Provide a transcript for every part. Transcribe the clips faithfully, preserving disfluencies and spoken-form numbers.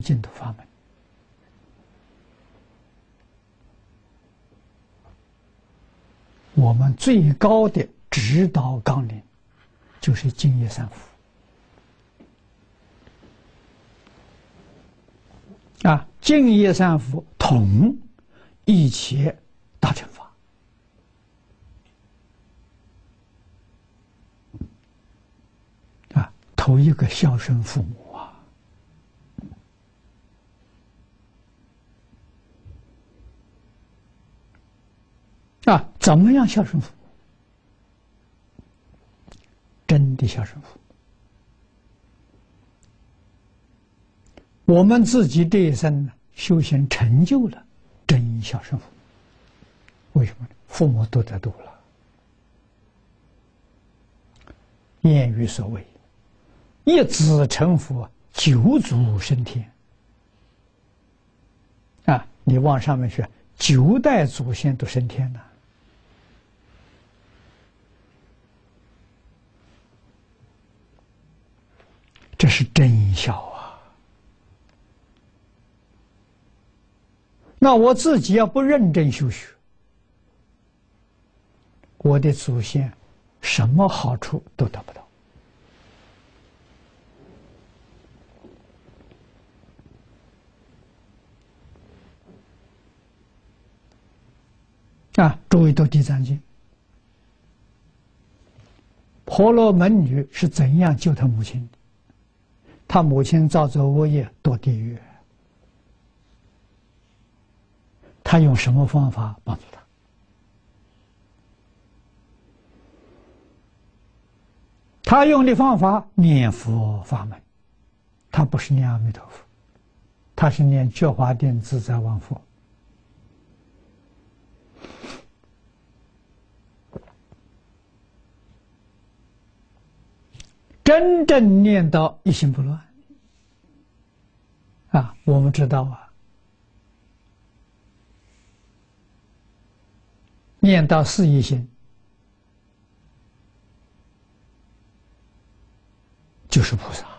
净土法门。我们最高的指导纲领就是净业三福啊，净业三福统一切大乘法啊，头一个孝顺父母啊。啊，怎么样孝顺父母？真的孝顺父母。我们自己这一生呢，修行成就了真孝顺父母。为什么呢？父母都得度了。谚语所谓：“一子成佛，九祖升天。”啊，你往上面去，九代祖先都升天了。这是真孝啊！那我自己要不认真修学，我的祖先什么好处都得不到。啊，诸位读《地藏经》，婆罗门女是怎样救她母亲的？他母亲造作恶业堕地狱，他用什么方法帮助他？他用的方法念佛法门，他不是念阿弥陀佛，他是念觉华定自在王佛。真正念到一心不乱啊！我们知道啊，念到四一心就是菩萨，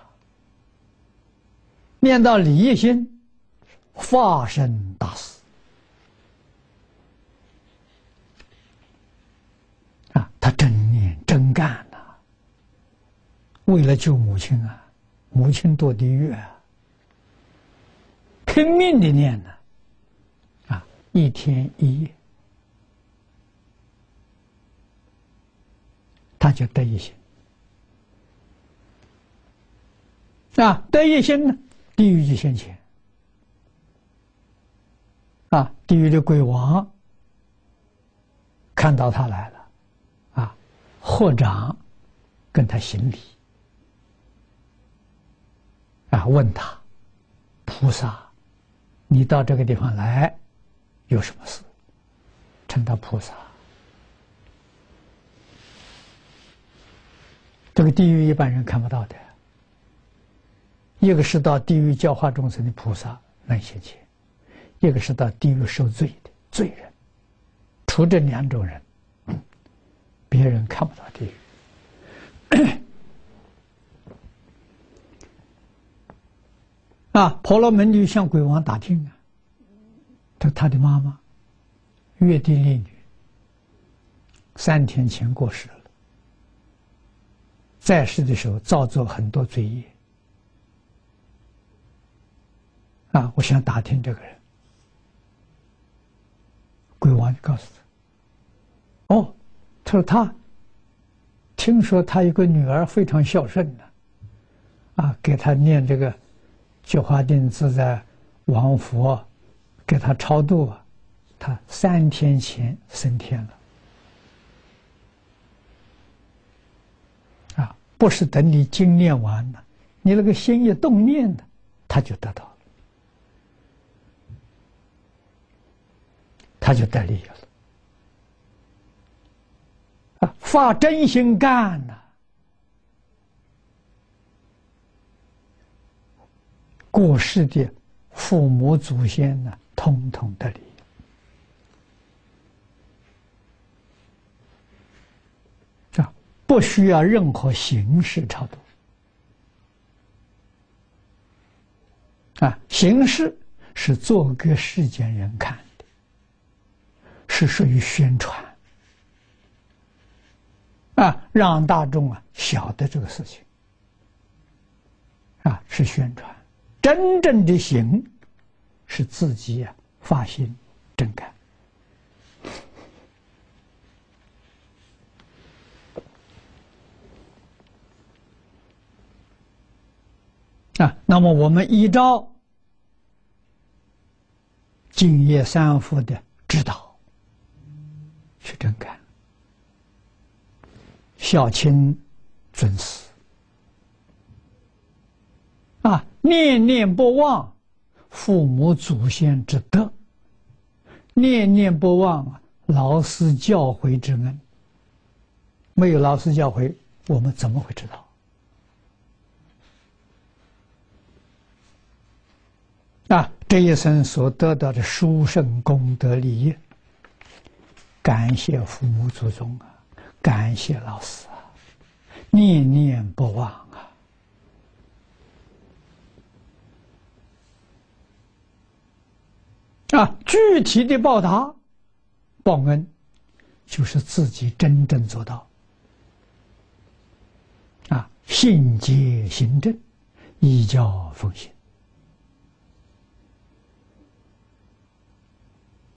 念到理一心化身大士啊！他真念真干。为了救母亲啊，母亲堕地狱啊，拼命的念呢，啊，一天一夜，他就得一心，啊，得一心呢，地狱就现前，啊，地狱的鬼王看到他来了，啊，合掌跟他行礼。啊，问他，菩萨，你到这个地方来，有什么事？称他菩萨。这个地狱一般人看不到的，一个是到地狱教化众生的菩萨能现前，一个是到地狱受罪的罪人。除这两种人，别人看不到地狱。啊，婆罗门女向鬼王打听啊，他他的妈妈月地利女三天前过世了，在世的时候造作很多罪业啊，我想打听这个人，鬼王就告诉他，哦，他说他听说他有个女儿非常孝顺的，啊，给他念这个觉华定自在王佛，给他超度啊，他三天前升天了。啊，不是等你经念完了，你那个心一动念的，他就得到了，他就得利益了。啊，发真心干呐、啊。过世的父母祖先呢，统统得利。啊，不需要任何形式超度。 啊，形式是做给世间人看的，是属于宣传，啊，让大众啊晓得这个事情，啊，是宣传。真正的行是自己啊发心真干。啊，那么我们依照净业三福的指导去真干，孝亲尊师，啊，念念不忘父母祖先之德，念念不忘啊老师教诲之恩。没有老师教诲，我们怎么会知道？啊，这一生所得到的殊胜功德利益，感谢父母祖宗啊，感谢老师啊，念念不忘啊。啊，具体的报答报恩，就是自己真正做到啊，信解行正，依教奉行。